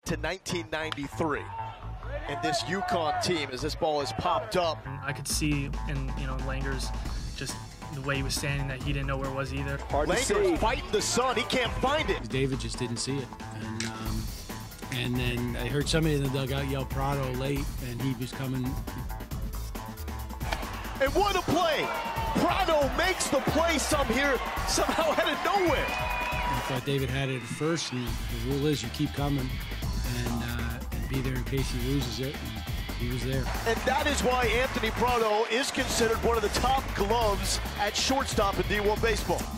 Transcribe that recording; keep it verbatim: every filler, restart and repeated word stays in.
to nineteen ninety-three. And this UConn team, as this ball is popped up. I could see in, you know, Langer's just the way he was standing that he didn't know where it was either. Hard to see. Fighting the sun, he can't find it. David just didn't see it. And, um, and then I heard somebody in the dugout yell Prato late, and he was coming. And what a play! Prato makes the play some here, somehow out of nowhere. I thought David had it at first, and the rule is you keep coming and, uh, and be there in case he loses it. And he was there. And that is why Anthony Prato is considered one of the top gloves at shortstop in D one baseball.